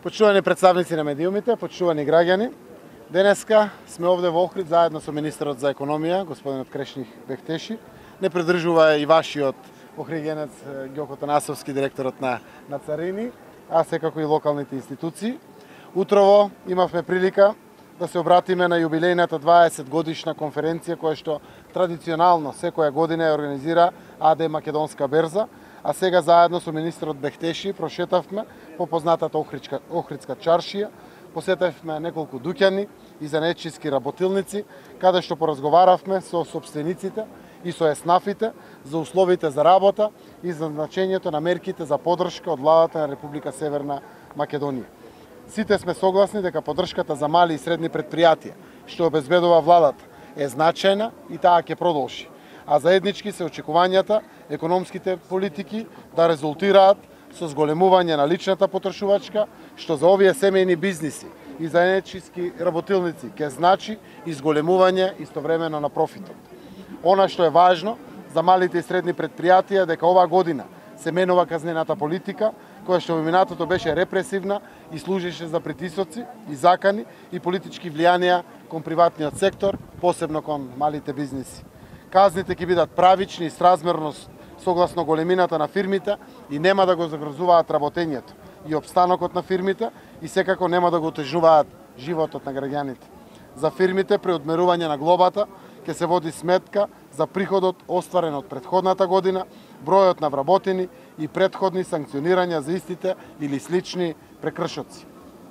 Почитувани представници на медиумите, почитувани граѓани, денеска сме овде во Охрид заедно со министерот за економија, господинот Крешних Бехтеши. Не придржува и вашиот охридјанец Ѓоко Танасовски, директорот на Царини, а секако и локалните институции. Утрово имавме прилика да се обратиме на јубилејната 20 годишна конференција која што традиционално секоја година ја организира АД Македонска берза, а сега заедно со министерот Бехтеши прошетавме по познатата Охридска чаршија, посетавме неколку дуќани и занаетчиски работилници, каде што поразговаравме со сопствениците и со еснафите за условите за работа и за значењето на мерките за поддршка од владата на Република Северна Македонија. Сите сме согласни дека поддршката за мали и средни предпријатија, што обезбедува владата, е значајна и таа ќе продолжи. А заеднички се очекувањата економските политики да резултираат со зголемување на личната потрошувачка, што за овие семејни бизниси и заеднички работилници ќе значи изголемување истовремено на профитот. Она што е важно за малите и средни предпријатија дека оваа година се менува казнената политика, која што во минатото беше репресивна и служеше за притисоци и закани и политички влијанија кон приватниот сектор, посебно кон малите бизниси. Казните ќе бидат правични и сразмерност согласно големината на фирмите и нема да го загрозуваат работењето и обстанокот на фирмите и секако нема да го отежнуваат животот на граѓаните. За фирмите при одмерување на глобата ќе се води сметка за приходот остварен од претходната година, бројот на вработени и претходни санкционирања за истите или слични прекршоци.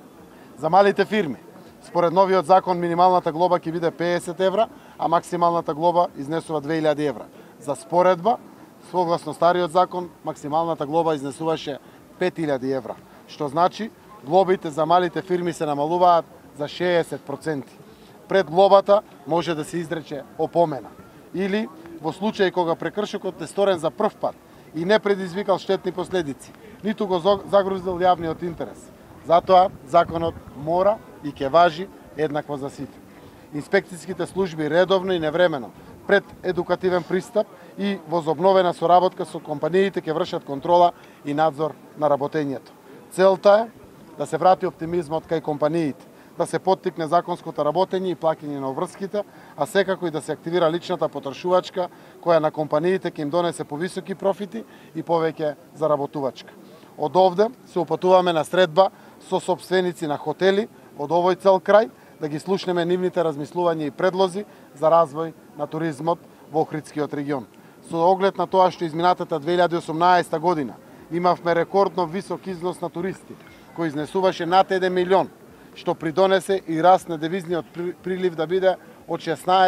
За малите фирми, според новиот закон, минималната глоба ќе биде 50 евра, а максималната глоба изнесува 2000 евра. За споредба, согласно стариот закон, максималната глоба изнесуваше 5000 евра, што значи глобите за малите фирми се намалуваат за 60%. Пред глобата може да се изрече опомена. Или, во случај кога прекршокот е сторен за прв пат и не предизвикал штетни последици, ниту го загрузил јавниот интерес. Затоа законот мора и ќе важи еднакво за сите. Инспекцијските служби редовно и невремено, пред едукативен пристап и возобновена соработка со компаниите ќе вршат контрола и надзор на работењето. Целта е да се врати оптимизмот кај компаниите, да се поттикне законското работење и плаќање на обврските, а секако и да се активира личната потрошувачка, која на компаниите ќе им донесе повисоки профити и повеќе заработувачка. Од овде се упатуваме на средба со сопственици на хотели од овој цел крај, да ги слушнеме нивните размислувања и предлози за развој на туризмот во Охридскиот регион. Со оглед на тоа што изминатата 2018 година имавме рекордно висок износ на туристи, кој изнесуваше над 1 милион, што придонесе и раст на девизниот прилив да биде од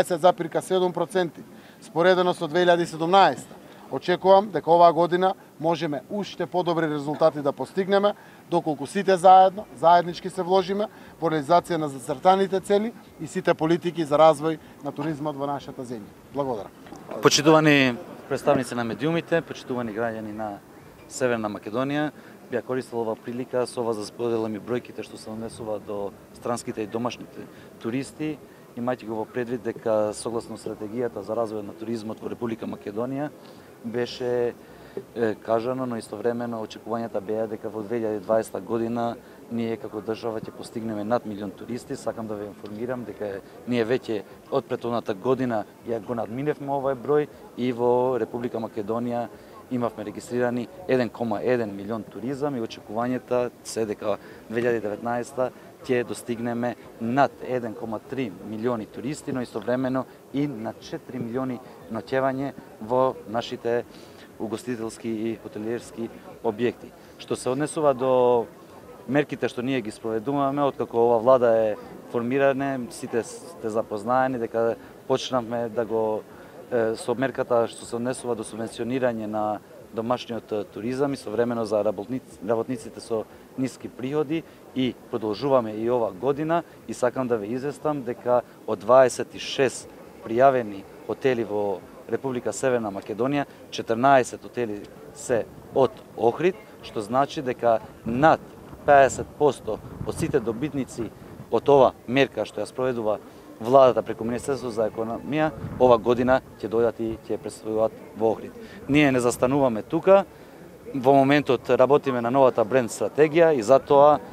16,7%, споредено со 2017. Очекувам дека оваа година можеме уште подобри резултати да постигнеме, доколку сите заеднички се вложиме во реализација на зацртаните цели и сите политики за развој на туризмот во нашата земја. Благодарам. Почитувани представници на медиумите, почитувани граѓани на Северна Македонија, би ја користил ова прилика со вас да споделам и бројките што се однесува до странските и домашните туристи, имајќи го во предвид дека согласно стратегијата за развој на туризмот во Република Македонија беше кажано, но истовремено очекувањата беа дека во 2020 година ние како држава ќе постигнеме над милион туристи. Сакам да ве информирам дека ние веќе од претходната година ја го надминевме овој број и во Република Македонија имавме регистрирани 1,1 милион туризам и очекувањата се дека 2019 ќе достигнеме над 1,3 милиони туристи, но истовремено и на 4 милиони ноќевање во нашите угостителски и хотелиерски објекти. Што се однесува до мерките што ние ги спроведуваме, откако ова влада е формиране, сите сте запознаени дека почнавме да го со мерката што се однесува до субвенционирање на домашниот туризам и современо за работниците со ниски приходи и продолжуваме и ова година и сакам да ве известам дека од 26 пријавени хотели во Република Северна Македонија, 14 хотели се од Охрид, што значи дека над 50% од сите добитници од ова мерка што ја спроведува владата преку Министерството за економија, ова година ќе дојдат и ќе престојуваат во Охрид. Ние не застануваме тука, во моментот работиме на новата бренд стратегија и затоа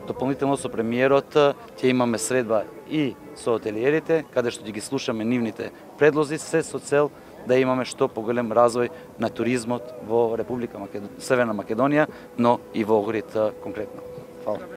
Дополнително со премиерот ќе имаме средба и со хотелиерите, каде што ќе ги слушаме нивните предлози, се со цел да имаме што поголем развој на туризмот во Република Северна Македонија, но и во Охрид конкретно. Фала.